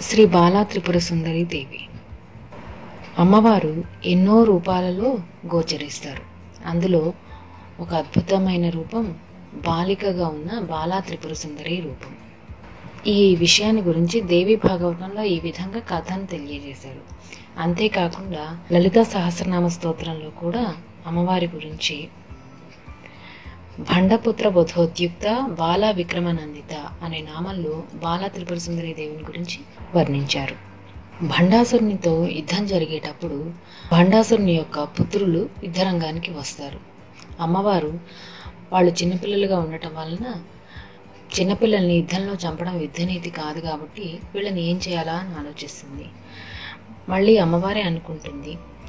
శ్రీ బాలా త్రిపుర సుందరి దేవి అమ్మవారు ఎన్నో రూపాలలో గోచరిస్తారు. అందులో ఒక అద్భుతమైన రూపం బాలికగా ఉన్న బాలా త్రిపుర సుందరి రూపం. ఈ విషయాన్ని గురించి దేవి భాగవతంలో ఈ విధంగా కథను తెలియజేశారు. అంతేకాకుండా లలితా సహస్రనామ స్తోత్రంలో కూడా అమ్మవారి గురించి భండపుత్ర బోధోద్యుక్త బాలా విక్రమనందిత అనే నామంలో బాలా త్రిపుర సుందరి దేవిని గురించి వర్ణించారు. భండాసురునితో యుద్ధం జరిగేటప్పుడు భండాసురుని యొక్క పుత్రులు యుద్ధరంగానికి వస్తారు. అమ్మవారు వాళ్ళు చిన్నపిల్లలుగా ఉండటం వలన చిన్నపిల్లల్ని యుద్ధంలో చంపడం యుద్ధనీతి కాదు కాబట్టి వీళ్ళని ఏం చేయాలా అని ఆలోచిస్తుంది. మళ్ళీ అమ్మవారే అనుకుంటుంది,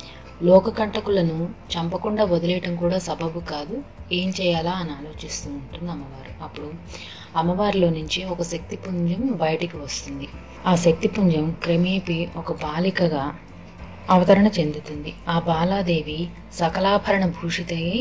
లోకకంటకులను చంపకుండా వదిలేయటం కూడా సబబు కాదు, ఏం చేయాలా అని ఆలోచిస్తూ ఉంటుంది అమ్మవారు. అప్పుడు అమ్మవారిలో నుంచి ఒక శక్తిపుంజం బయటికి వస్తుంది. ఆ శక్తిపుంజం క్రమేపీ ఒక బాలికగా అవతరణ చెందుతుంది. ఆ బాలాదేవి సకలాభరణ భూషితయ్యి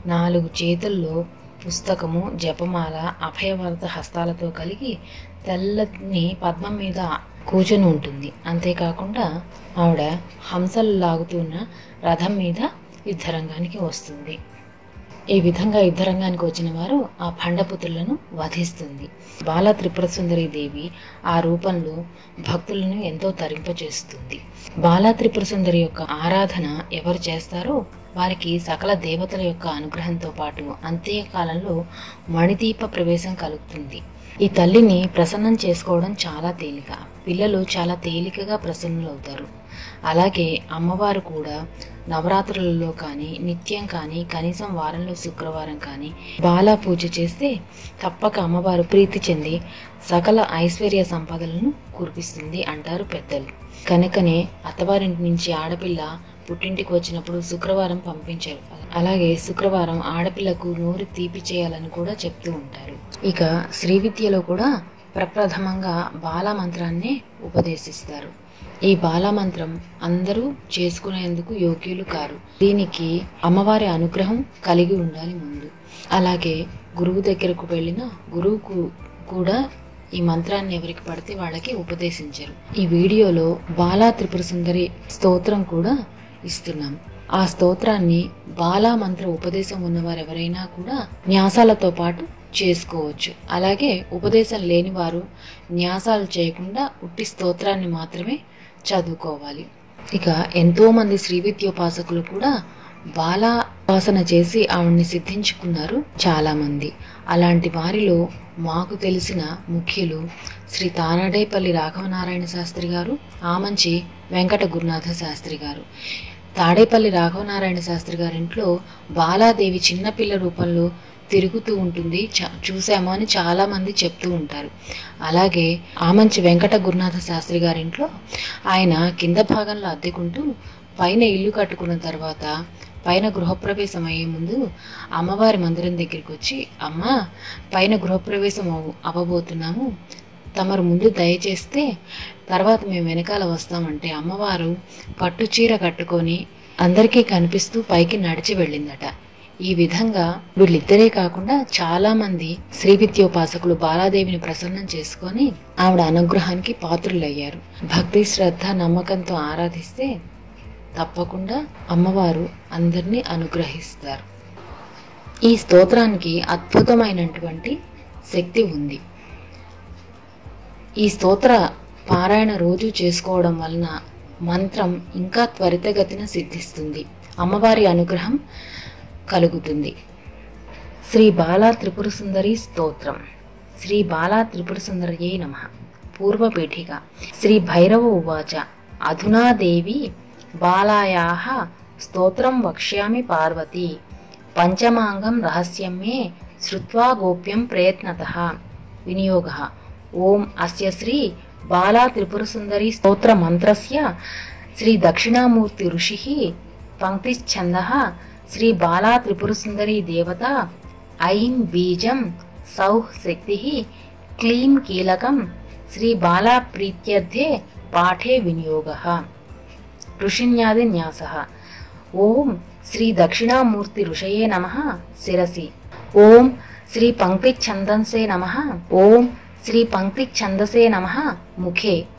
4 చేతుల్లో పుస్తకము, జపమాల, అభయవరత హస్తాలతో కలిగి తెల్లని పద్మం మీద కూర్చొని ఉంటుంది. అంతేకాకుండా ఆవిడ హంసలు లాగుతున్న రథం మీద యుద్ధరంగానికి వస్తుంది. ఈ విధంగా యుద్ధరంగానికి వచ్చిన వారు ఆ భండపుత్రులను వధిస్తుంది. బాలా త్రిపుర సుందరి దేవి ఆ రూపంలో భక్తులను ఎంతో తరింపచేస్తుంది. బాలా త్రిపుర సుందరి యొక్క ఆరాధన ఎవరు చేస్తారో వారికి సకల దేవతల యొక్క అనుగ్రహంతో పాటు అంత్యకాలంలో మణిదీప ప్రవేశం కలుగుతుంది. ఈ తల్లిని ప్రసన్నం చేసుకోవడం చాలా తేలిక. పిల్లలు చాలా తేలికగా ప్రసన్నులవుతారు. అలాగే అమ్మవారు కూడా నవరాత్రులలో కానీ నిత్యం కానీ కనీసం వారంలో శుక్రవారం కానీ బాలా పూజ చేస్తే తప్పక అమ్మవారు ప్రీతి చెంది సకల ఐశ్వర్య సంపదలను కురిపిస్తుంది అంటారు పెద్దలు. కనుకనే అత్తవారింటి నుంచి ఆడపిల్ల పుట్టింటికి వచ్చినప్పుడు శుక్రవారం పంపించారు. అలాగే శుక్రవారం ఆడపిల్లకు నోరు తీపి చేయాలని కూడా చెప్తూ ఉంటారు. ఇక శ్రీ విద్యలో కూడా ప్రప్రథమంగా బాలా మంత్రాన్నే ఉపదేశిస్తారు. ఈ బాలా మంత్రం అందరూ చేసుకునేందుకు యోగ్యులు కారు. దీనికి అమ్మవారి అనుగ్రహం కలిగి ఉండాలి ముందు. అలాగే గురువు దగ్గరకు వెళ్ళిన గురువుకు కూడా ఈ మంత్రాన్ని ఎవరికి పడితే వాళ్ళకి ఉపదేశించరు. ఈ వీడియోలో బాలా త్రిపుర సుందరి స్తోత్రం కూడా ఇస్తున్నాం. ఆ స్తోత్రాన్ని బాలా మంత్ర ఉపదేశం ఉన్నవారు ఎవరైనా కూడా న్యాసాలతో పాటు చేసుకోవచ్చు. అలాగే ఉపదేశం లేని వారు న్యాసాలు చేయకుండా ఉట్టి స్తోత్రాన్ని మాత్రమే చదువుకోవాలి. ఇక ఎంతో మంది శ్రీ విద్యోపాసకులు కూడా బాలా ఉపాసన చేసి ఆవిడ్ని సిద్ధించుకున్నారు చాలా మంది. అలాంటి వారిలో మాకు తెలిసిన ముఖ్యులు శ్రీ తానాడేపల్లి రాఘవనారాయణ శాస్త్రి గారు, ఆమంచి వెంకట గురునాథ శాస్త్రి గారు. తాడేపల్లి రాఘవనారాయణ శాస్త్రి గారింట్లో బాలాదేవి చిన్నపిల్ల రూపంలో తిరుగుతూ ఉంటుంది, చూసాము అని చాలా మంది చెప్తూ ఉంటారు. అలాగే ఆమంచి వెంకట గురునాథ శాస్త్రి గారింట్లో ఆయన కింద భాగంలో అద్దెకుంటూ పైన ఇల్లు కట్టుకున్న తర్వాత పైన గృహప్రవేశం అయ్యే ముందు అమ్మవారి మందిరం దగ్గరికి వచ్చి, అమ్మ పైన గృహప్రవేశం అవ్వబోతున్నాము, తమరు ముందు దయచేస్తే తర్వాత మేము వెనకాల వస్తామంటే అమ్మవారు పట్టు చీర కట్టుకొని అందరికీ కనిపిస్తూ పైకి నడిచి వెళ్ళిందట. ఈ విధంగా వీళ్ళిద్దరే కాకుండా చాలా మంది శ్రీ విద్యోపాసకులు బాలాదేవిని ప్రసన్నం చేసుకొని ఆవిడ అనుగ్రహానికి పాత్రులయ్యారు. భక్తి, శ్రద్ధ, నమ్మకంతో ఆరాధిస్తే తప్పకుండా అమ్మవారు అందరినీ అనుగ్రహిస్తారు. ఈ స్తోత్రానికి అద్భుతమైనటువంటి శక్తి ఉంది. ఈ స్తోత్ర పారాయణ రోజు చేసుకోవడం వలన మంత్రం ఇంకా త్వరితగతిన సిద్ధిస్తుంది, అమ్మవారి అనుగ్రహం కలుగుతుంది. శ్రీ బాలా త్రిపుర సుందరి స్తోత్రం. శ్రీ బాలా త్రిపుర సుందరయే నమః. పూర్వపీఠిక. శ్రీ భైరవ ఉవాచ అధునా దేవి బాలాయాః స్తోత్రం వక్ష్యామి పార్వతీ పంచమాంగం రహస్యం మే శ్రుత్వా గోప్యం ప్రయత్నతః వినియోగః. ఓం అస్య శ్రీ బాలా త్రిపుర సుందరి స్తోత్ర మంత్రస్య శ్రీ దక్షిణామూర్తి ఋషిః పంక్తిశ్ఛందః శ్రీ బాలా త్రిపుర సుందరి దేవత ఐం బీజం సౌః శక్తిః క్లీం కీలకం శ్రీ బాలా ప్రీత్యర్థే పాఠే వినియోగః. ఋషిన్యాది న్యాసః. ఓం శ్రీ దక్షిణామూర్తి ఋషయే నమః శిరసి. ఓం శ్రీ పంక్తి ఛందసే నమః. ఓం శ్రీ పంక్తి ఛందసే నమః ముఖే.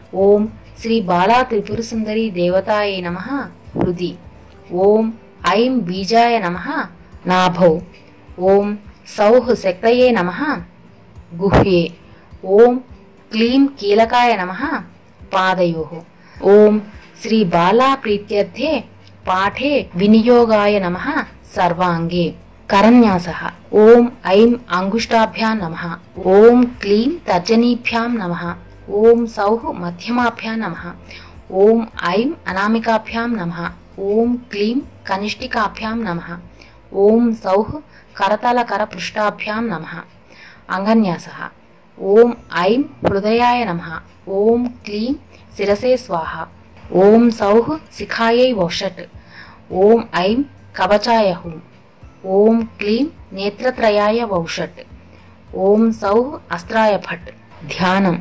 ఓం శ్రీ బాలా త్రిపుర సుందరి దేవతాయే నమః హృది. ఓం ఐం బీజాయ నమః నాభౌ. ఓం సౌః శక్తయే నమః గుహ్యే. ఓం క్లీం కీలకాయ నమః పాదయోః. ఓం శ్రీ బాలా ప్రీత్యర్థే పాఠే వినియోగాయ నమః సర్వాంగే. కరన్యాసః. ఓం ఐం అంగుష్టాభ్యాం నమః. ఓం క్లీం తర్జనీభ్యాం నమః. ఓం సౌః మధ్యమాభ్యాం నమః. ఓం ఐం అనామికాభ్యాం నమః. ఓం క్లీం కనిష్ఠికాభ్యాం నమః. ఓం సౌః కరతలకర పృష్ఠాభ్యాం నమః. అంగన్యాసః. ఓం ఐం హృదయాయ నమః. ఓం క్లీం శిరసే స్వాహ. ఓం సౌః శిఖాయై వషట్. ఓం ఐం కవచాయ హూం. ఓం క్లీం నేత్రత్రయాయ వౌషట్. ఓం సౌః అస్త్రాయ ఫట్. ధ్యానం.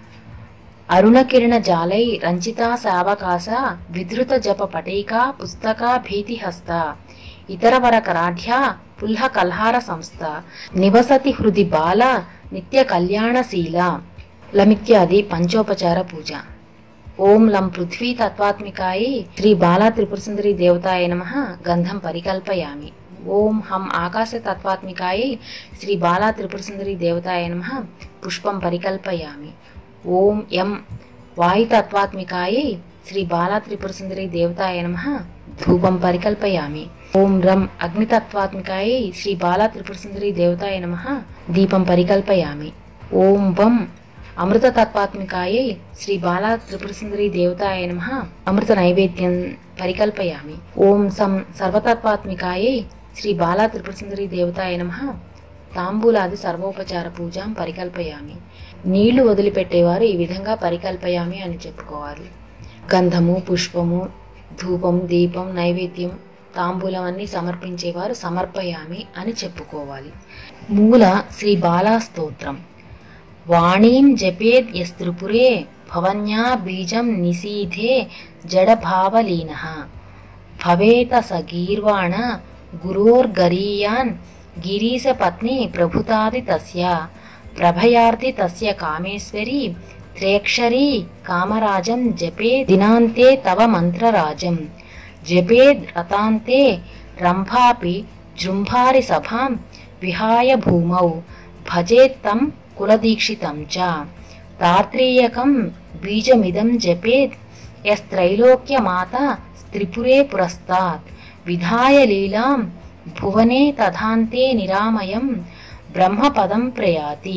అరుణకిరణ జాలై రంచితా సావకాశ విధృత జప పటైకా పుస్తకా భీతిహస్త ఇతరవరకరాఢ్యా పుల్హ కల్హార సంస్థ నివసతి హృది బాల నిత్య కళ్యాణశీల. లమిత్యాది పంచోపచార పూజ. ఓం లం పృథ్వీ తత్వాత్మికాయై శ్రీ బాలా త్రిపుర సుందరి దేవతాయ నమః గంధం పరికల్పయామి. ఓం హం ఆకాశ తత్వాత్మికాయై శ్రీ బాలా త్రిపుర సుందరి దేవతాయ నమః పుష్పం పరికల్పయామి. ఓం యం వాయుతత్వాత్మికాయై శ్రీ బాలా త్రిపుర సుందరి దేవతాయ నమః ధూపం పరికల్పయామి. ఓం రం అగ్నితత్వాత్మికాయై శ్రీ బాలా త్రిపుర సుందరి దేవతాయ నమః దీపం పరికల్పయామి. ఓం వం అమృతతత్వాత్మికాయై శ్రీ బాలా త్రిపుర సుందరి దేవతాయ నమః అమృత నైవేద్యం పరికల్పయామి. ఓం సం సర్వతత్వాత్మికాయై శ్రీ బాలా త్రిపుర సుందరి దేవతాయ నమః తాంబూలాది సర్వోపచార పూజాం పరికల్పయామి. నీళ్లు వదిలిపెట్టేవారు ఈ విధంగా పరికల్పయామి అని చెప్పుకోవాలి. గంధము, పుష్పము, ధూపం, దీపం, నైవేద్యం, తాంబూలం అన్ని సమర్పించేవారు సమర్పయామి అని చెప్పుకోవాలి. మూల శ్రీ బాలా స్తోత్రం. వాణీం జపేద్ యస్త్రిపురే భవన్యా బీజం నిశీధే జడభావలీనః భవేత స గీర్వాణ గురోర్గరీయాన్ గిరీశపత్ని ప్రభుతాది తస్య ప్రభయార్థి తస్య కామేశ్వరి త్రేక్షరీ కామరాజం జపే దినాంతే తవ మంత్రరాజం జపేద్ రతాంతే రంభాపి జృంభారి సభాం విహాయ భూమౌ భజేత్తం కులదీక్షితం చ తాత్రేయకం బీజమిదం జపేద్ యస్త్రైలోక్యమాత త్రిపురే పురస్తాత్ విధాయ లీలాం భువనే తథాంతే నిరామయం బ్రహ్మపదం ప్రయాతి.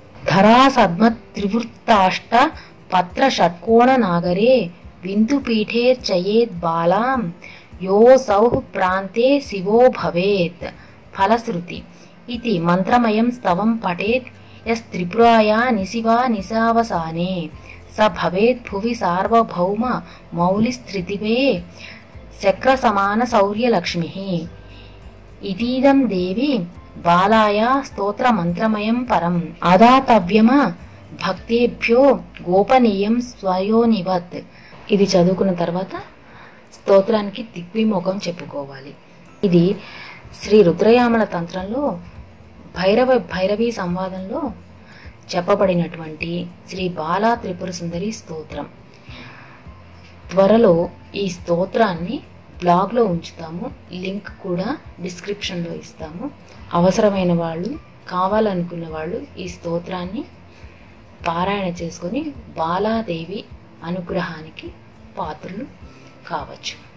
ధరాసద్మత్రివృత్తాష్ట పత్ర షట్కోణ నాగరే విందుపీఠేర్చయేద్ బాలాం యోసౌ ప్రాంతే శివో భవేత్. ఫలశ్రుతి. ఇది మంత్రమయం స్తవం పఠేత్ యస్త్రిపురాయా నిశివా నిశావసానే స భవేత్ భువి సార్వభౌమ మౌలిస్థితివే శక్రసమాన శౌర్యలక్ష్మిః. ఇదీదం దేవి బాలాయా స్తోత్ర మంత్రమయం పరం ఆదాతవ్యమ భక్తేభ్యో గోపనీయం స్వయోనివత్. ఇది చదువుకున్న తర్వాత స్తోత్రానికి దిగ్విముఖం చెప్పుకోవాలి. ఇది శ్రీ రుద్రయామల తంత్రంలో భైరవీ సంవాదంలో చెప్పబడినటువంటి శ్రీ బాలా త్రిపుర సుందరి స్తోత్రం. త్వరలో ఈ స్తోత్రాన్ని బ్లాగ్లో ఉంచుతాము. లింక్ కూడా డిస్క్రిప్షన్లో ఇస్తాము. అవసరమైన వాళ్ళు, కావాలనుకున్న వాళ్ళు ఈ స్తోత్రాన్ని పారాయణ చేసుకొని బాలాదేవి అనుగ్రహానికి పాత్రలు కావచ్చు.